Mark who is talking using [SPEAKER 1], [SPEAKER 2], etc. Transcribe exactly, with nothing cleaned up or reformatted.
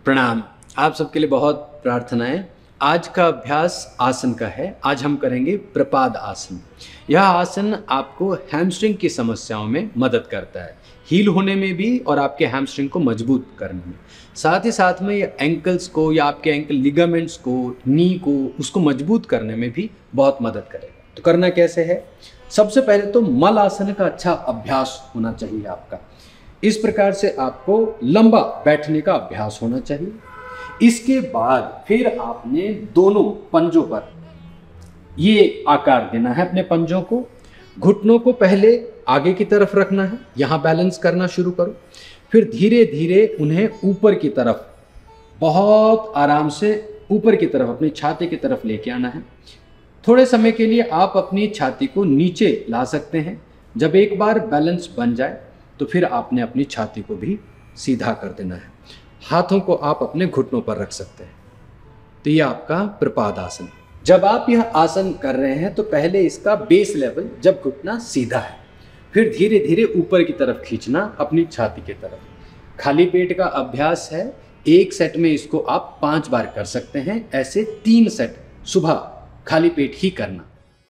[SPEAKER 1] प्रणाम। आप सबके लिए बहुत प्रार्थनाएं। आज का अभ्यास आसन का है। आज हम करेंगे प्रपाद आसन। यह आसन आपको हैमस्ट्रिंग की समस्याओं में मदद करता है, हील होने में भी और आपके हैमस्ट्रिंग को मजबूत करने में। साथ ही साथ में ये एंकल्स को या आपके एंकल लिगामेंट्स को, नी को, उसको मजबूत करने में भी बहुत मदद करेगा। तो करना कैसे है? सबसे पहले तो मल आसन का अच्छा अभ्यास होना चाहिए आपका। इस प्रकार से आपको लंबा बैठने का अभ्यास होना चाहिए। इसके बाद फिर आपने दोनों पंजों पर ये आकार देना है अपने पंजों को। घुटनों को पहले आगे की तरफ रखना है, यहाँ बैलेंस करना शुरू करो। फिर धीरे धीरे उन्हें ऊपर की तरफ, बहुत आराम से ऊपर की तरफ, अपनी छाती की तरफ लेके आना है। थोड़े समय के लिए आप अपनी छाती को नीचे ला सकते हैं। जब एक बार बैलेंस बन जाए तो फिर आपने अपनी छाती को भी सीधा कर देना है। हाथों को आप अपने घुटनों पर रख सकते हैं। तो ये आपका प्रपाद आसन। जब आप यह आसन कर रहे हैं तो पहले इसका बेस लेवल, जब घुटना सीधा है, फिर धीरे धीरे ऊपर की तरफ खींचना अपनी छाती की तरफ। खाली पेट का अभ्यास है। एक सेट में इसको आप पांच बार कर सकते हैं। ऐसे तीन सेट सुबह खाली पेट ही करना।